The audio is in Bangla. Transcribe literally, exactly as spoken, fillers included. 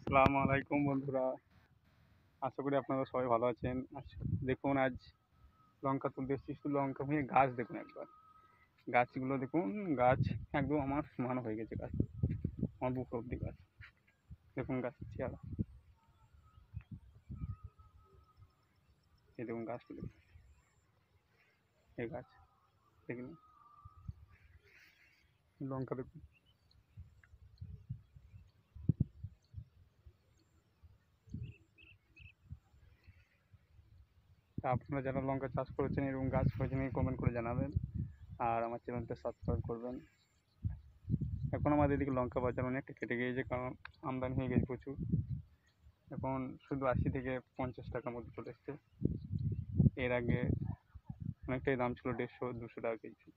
আসসালামু আলাইকুম বন্ধুরা। আশা করি আপনারা সবাই ভালো আছেন। আচ্ছা, দেখুন আজ লঙ্কা তুলতে এসেছি। শুধু লঙ্কা ভুঁইয়ে গাছ দেখুন একবার। গাছগুলো দেখুন, গাছ একদম আমার সমান হয়ে গেছে গাছ। আমার বুক অব্দি গাছ। দেখুন গাছের চেহারা। এই দেখুন গাছটা দেখুন। এই গাছ দেখুন, লঙ্কা দেখুন। তা আপনারা যারা লঙ্কা চাষ করেছেন এরকম গাছ করেছেন এই কমেন্ট করে জানাবেন। আর আমার চ্যানেলটা সাবস্ক্রাইব করবেন। এখন আমাদের এদিকে লঙ্কা বাজার অনেকটা কেটে গিয়েছে, কারণ আমদানি হয়ে গেছে প্রচুর। এখন শুধু আশি থেকে পঞ্চাশ টাকার মধ্যে চলে এসছে। এর আগে অনেকটাই দাম ছিল, দেড়শো দুশো টাকা কেজি।